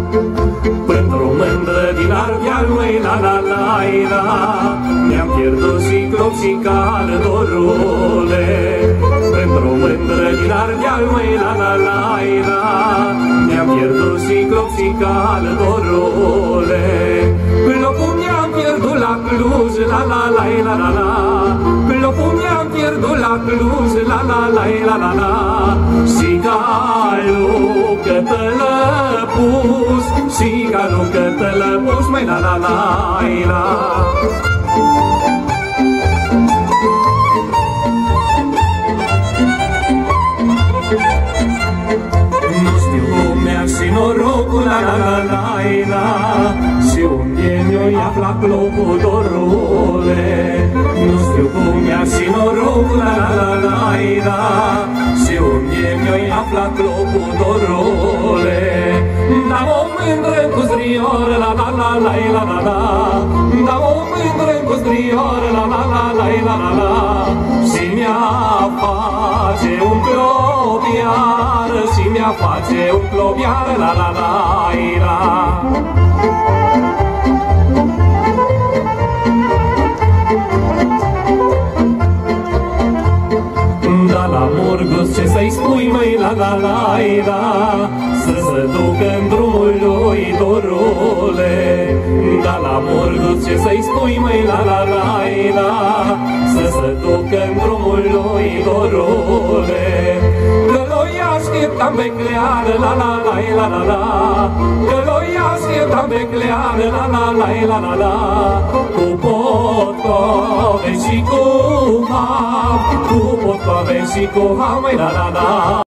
Pentru mândră din Ardeal, măi, la la la la, mi-am pierdut și clop și cal, dorule. Pentru mândră din Ardeal, măi, la la la la, mi-am pierdut și clop și cal, dorule. Clopul mi-am pierdut la Cluj, la la la la la la. Clopul mi-am pierdut la Cluj, la la la la la la. Și calul cătălăpus, și calul cătălăpus, măi, la la la la. Nu știu cum mi-a și norocul, la la la la la, și unde mi-o aflat clopul, dorule. Nu știu cum mi-a și norocul, la la la la, și unde mi-o aflat clopul, dorule. Da o mândră cu strioră, la la la la la la la, da o mândră cu strioră, la la la la la la la, și mi-a face un clopiar, și mi-a face un clopiar, la la la la. Da la Murgus ce să-i spui, măi, la la la la, să se ducă în drumul lui, dorule. Da la Murgus ce să-i spui, măi, la la la la, să se ducă în drumul lui, dorule. Că l-o așteptam pe cleară, la la la la la la, că l-o așteptam pe cleară, la la la la la la, cu potcove și cu ham, cu potcove și cu ham, la la la.